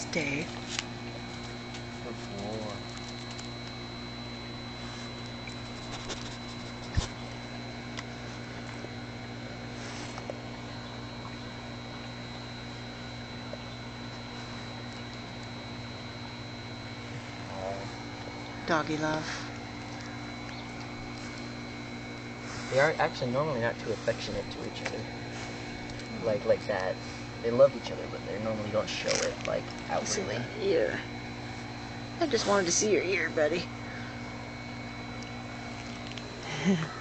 day. Good boy. Doggy love. They are actually normally not too affectionate to each other. Like that. They love each other, but they normally don't show it, like, outwardly. Ear. I just wanted to see your ear, buddy.